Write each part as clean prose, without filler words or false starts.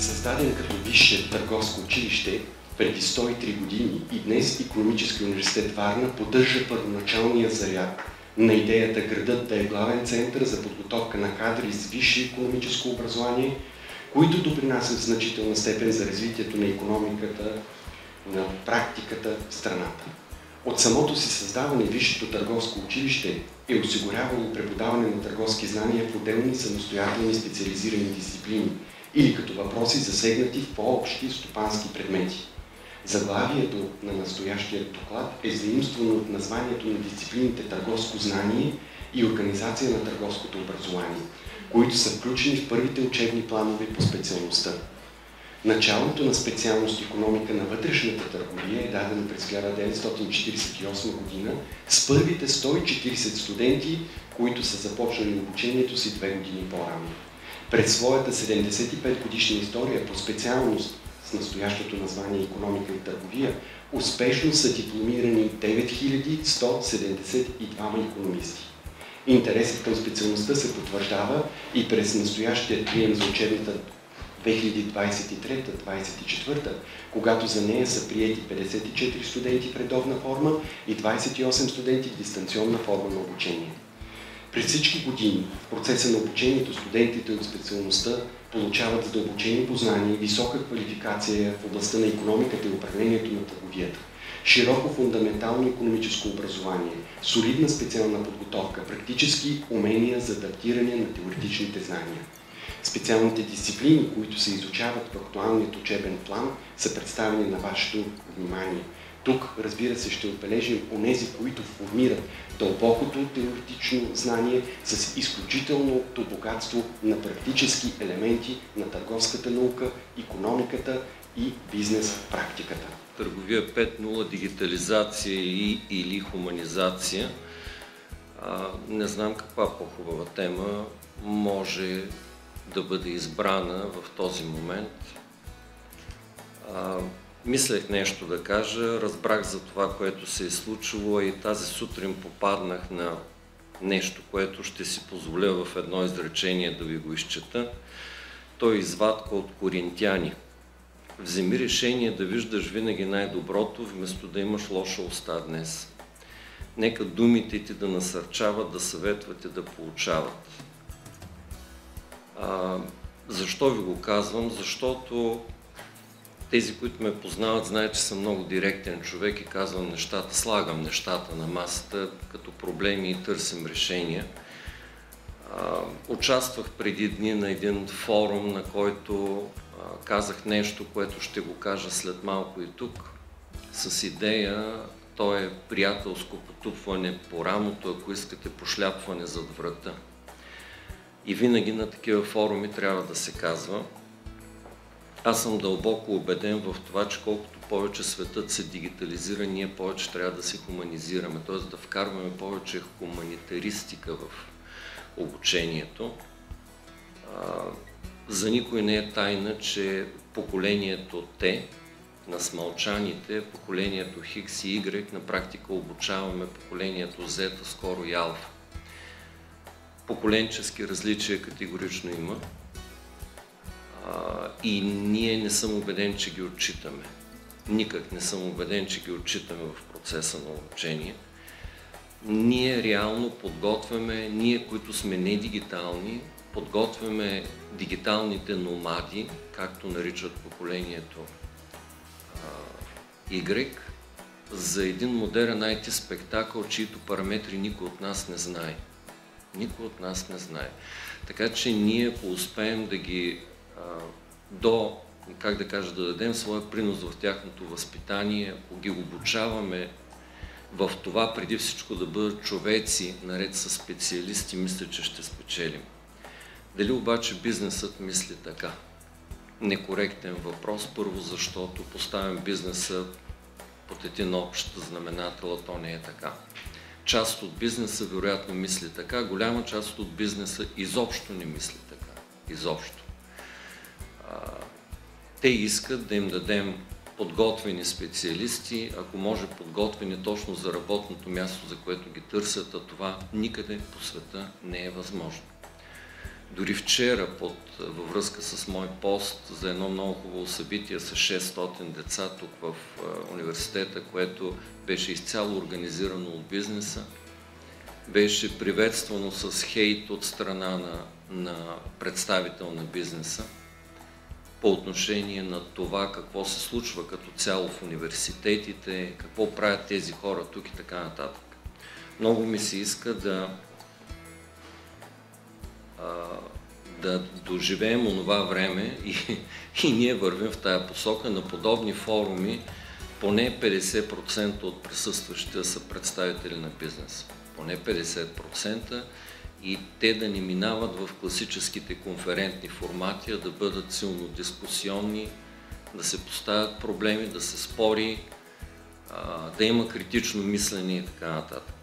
Създаден като висше търговско училище преди 103 години и днес Икономически университет Варна поддържа първоначалния заряд на идеята градът да е главен център за подготовка на кадри с висше икономическо образование, които допринасят в значителна степен за развитието на икономиката, на практиката в страната. От самото си създаване Висшето търговско училище е осигурявало преподаване на търговски знания в отделни самостоятелни специализирани дисциплини или като въпроси засегнати в по-общи стопански предмети. Заглавието на настоящия доклад е заимствано от названието на дисциплините търговско знание и организация на търговското образование, които са включени в първите учебни планове по специалността. Началото на специалност икономика на вътрешната търговия е дадено през 1948 година с първите 140 студенти, които са започнали обучението си 2 години по-рано. През своята 75 годишна история по специалност с настоящото название икономика и търговия успешно са дипломирани 9172 икономисти. Интересът към специалността се потвърждава и през настоящия прием за учебната 2023-2024, когато за нея са приети 54 студенти в редовна форма и 28 студенти в дистанционна форма на обучение. През всички години в процеса на обучението студентите от специалността получават задълбочени познания и висока квалификация в областта на икономиката и управлението на търговията, широко фундаментално икономическо образование, солидна специална подготовка, практически умения за адаптиране на теоретичните знания. Специалните дисциплини, които се изучават в актуалният учебен план, са представени на вашето внимание. Тук, разбира се, ще отбележим онези, които формират дълбокото теоретично знание с изключителното богатство на практически елементи на търговската наука, икономиката и бизнес практиката. Търговия 5.0, дигитализация или хуманизация. Не знам каква по-хубава тема може да бъде избрана в този момент. Мислех нещо да кажа, разбрах за това, което се е случило и тази сутрин попаднах на нещо, което ще си позволя в едно изречение да ви го изчета. То е извадка от Коринтяни. Вземи решение да виждаш винаги най-доброто, вместо да имаш лоша уста днес. Нека думите ти да насърчават, да съветват и да получават. Защо ви го казвам? Защото тези, които ме познават, знаят, че съм много директен човек и казвам нещата, слагам нещата на масата като проблеми и търсим решения. Участвах преди дни на един форум, на който казах нещо, което ще го кажа след малко и тук, с идея, то е приятелско потупване по рамото, ако искате пошляпване зад врата. И винаги на такива форуми трябва да се казва. Аз съм дълбоко убеден в това, че колкото повече светът се дигитализира, ние повече трябва да се хуманизираме, т.е. да вкарваме повече хуманитаристика в обучението. За никой не е тайна, че поколението Т на смълчаните, поколението Хикс и Y, на практика обучаваме поколението Z, скоро и Алфа. Поколенчески различия категорично има и ние не съм убеден, че ги отчитаме. Никак не съм убеден, че ги отчитаме в процеса на обучение. Ние реално подготвяме, ние, които сме недигитални, подготвяме дигиталните номади, както наричат поколението Y, за един модерен IT спектакъл, чието параметри никой от нас не знае. Никой от нас не знае. Така че ние, ако успеем да ги да дадем своя принос в тяхното възпитание, ако ги обучаваме в това преди всичко да бъдат човеци, наред с специалисти, мисля, че ще спечелим. Дали обаче бизнесът мисли така? Некоректен въпрос. Първо, защото поставям бизнеса под един общ знаменател, а то не е така. Част от бизнеса вероятно мисли така, голяма част от бизнеса изобщо не мисли така. Изобщо. Те искат да им дадем подготвени специалисти, ако може подготвени точно за работното място, за което ги търсят, а това никъде по света не е възможно. Дори вчера във връзка с мой пост за едно много хубаво събитие с 600 деца тук в университета, което беше изцяло организирано от бизнеса, беше приветствано с хейт от страна на представител на бизнеса по отношение на това какво се случва като цяло в университетите, какво правят тези хора тук и така нататък. Много ми се иска да доживеем онова време и ние вървим в тая посока. На подобни форуми поне 50% от присъстващите са представители на бизнеса. Поне 50%, и те да не минават в класическите конферентни формати, а да бъдат силно дискусионни, да се поставят проблеми, да се спори, да има критично мислене и така нататък.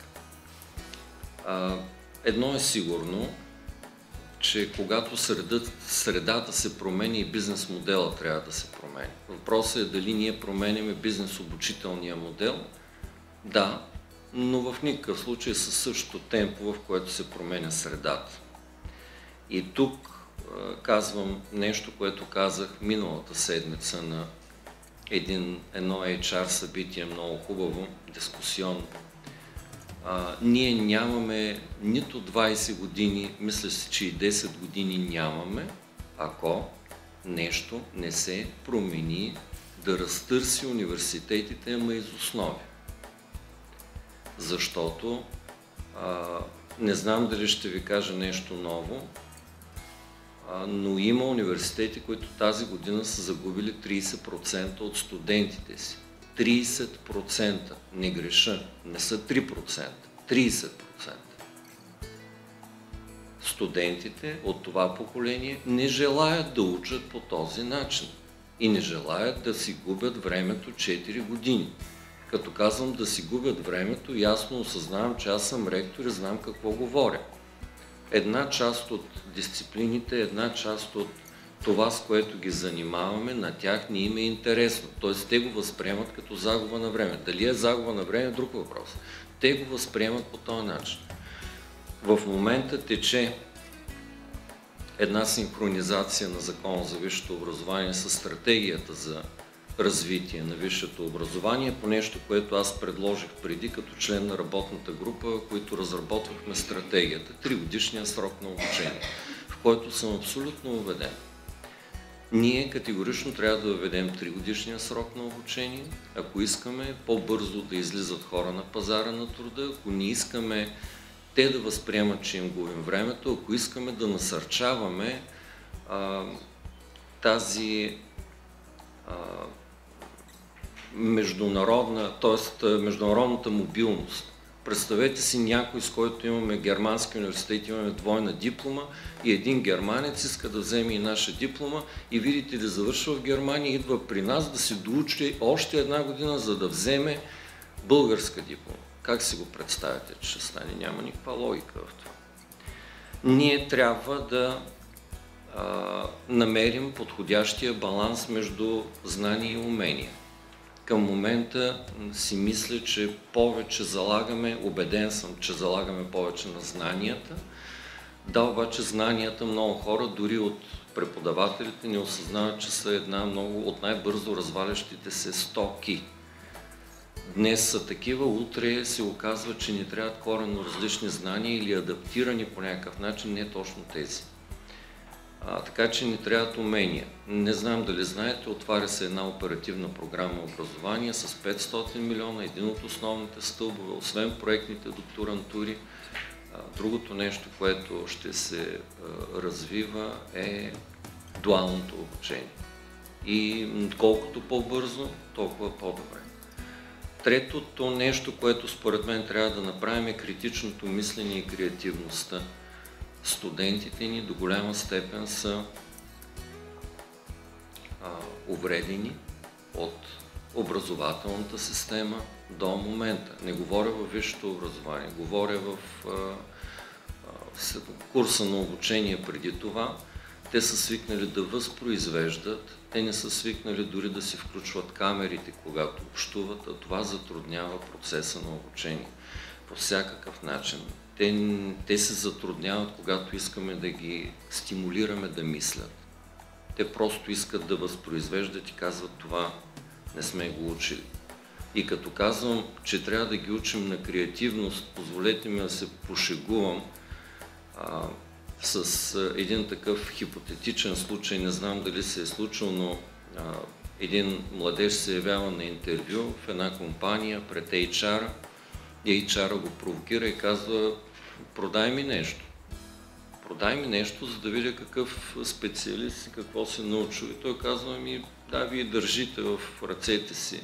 Едно е сигурно, че когато средата се промени и бизнес модела трябва да се промени. Въпросът е дали ние променяме бизнес обучителния модел. Да, но в никакъв случай със същото темпо, в което се променя средата. И тук казвам нещо, което казах миналата седмица на едно HR събитие, много хубаво, дискусионно. Ние нямаме нито 20 години, мисля си, че и 10 години нямаме, ако нещо не се промени, да разтърси университетите, ама из основи. Защото, не знам дали ще ви кажа нещо ново, но има университети, които тази година са загубили 30% от студентите си. 30%, не греша, не са 3%, 30%. Студентите от това поколение не желаят да учат по този начин и не желаят да си губят времето 4 години. Като казвам да си губят времето, ясно осъзнавам, че аз съм ректор и знам какво говоря. Една част от дисциплините, една част от това, с което ги занимаваме, на тях не им е интересно. Т.е. те го възприемат като загуба на време. Дали е загуба на време, е друг въпрос. Те го възприемат по този начин. В момента тече една синхронизация на Закона за висшето образование с стратегията за развитие на висшето образование, по нещо, което аз предложих преди като член на работната група, които разработвахме стратегията, 3-годишния срок на обучение, в който съм абсолютно убеден. Ние категорично трябва да въведем 3-годишния срок на обучение, ако искаме по-бързо да излизат хора на пазара на труда, ако не искаме те да възприемат, че им губим времето, ако искаме да насърчаваме тази международната мобилност. Представете си някой, с който имаме германски университет, имаме двойна диплома и един германец иска да вземе и наша диплома и видите да завършва в Германия, идва при нас да се доучи още една година, за да вземе българска диплома. Как си го представяте, че ще стане? Няма никаква логика в това. Ние трябва да намерим подходящия баланс между знания и умения. Към момента си мисля, че повече залагаме, убеден съм, че залагаме повече на знанията. Да, обаче знанията много хора, дори от преподавателите, не осъзнават, че са една много от най-бързо развалящите се стоки. Днес са такива, утре се оказва, че ни трябват коренно различни знания или адаптирани по някакъв начин, не точно тези. Така че ни трябват умения. Не знам дали знаете, отваря се една оперативна програма образование с 500 милиона, един от основните стълбове, освен проектните докторантури. Другото нещо, което ще се развива, е дуалното обучение. И колкото по-бързо, толкова по-добре. Третото нещо, което според мен трябва да направим, е критичното мислене и креативността. Студентите ни до голяма степен са увредени от образователната система до момента. Не говоря във висшето образование, говоря в курса на обучение преди това. Те са свикнали да възпроизвеждат, те не са свикнали дори да си включват камерите, когато общуват, а това затруднява процеса на обучение по всякакъв начин. те се затрудняват, когато искаме да ги стимулираме да мислят. Те просто искат да възпроизвеждат и казват: това не сме го учили. И като казвам, че трябва да ги учим на креативност, позволете ми да се пошегувам с един такъв хипотетичен случай, не знам дали се е случил, но един младеж се явява на интервю в една компания пред HR-а и HR-а го провокира и казва: продай ми нещо. Продай ми нещо, за да видя какъв специалист и какво се научил. И той казва: ми, да, вие държите в ръцете си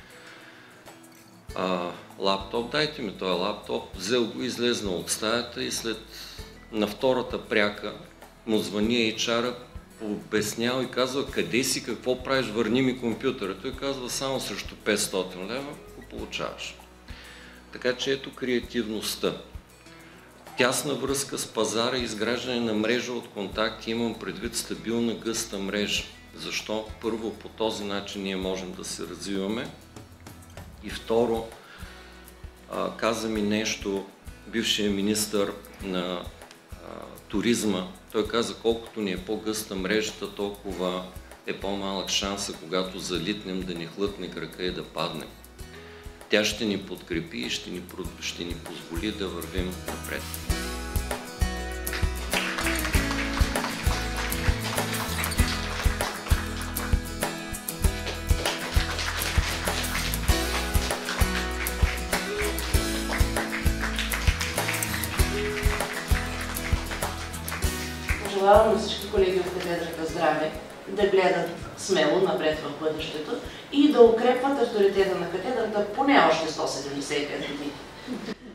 лаптоп, дайте ми този лаптоп. Взел го, излезнал от стаята и на втората пряка му звъни HR-а, обяснява и казва: къде си, какво правиш, върни ми компютъра. Той казва: само срещу 500 лева го получаваш. Така че ето креативността. Тясна връзка с пазара и изграждане на мрежа от контакти, имам предвид стабилна гъста мрежа. Защо? Първо, по този начин ние можем да се развиваме. И второ, каза ми нещо бившия министър на туризма. Той каза: колкото ни е по-гъста мрежата, толкова е по-малък шанса, когато залитнем, да ни хлътне крака и да паднем. Тя ще ни подкрепи и ще ни позволи да вървим напред. Пожелавам на всички колеги от катедрата здраве, да гледат смело напред в бъдещето и да укрепват авторитета на катедрата поне още 175 години.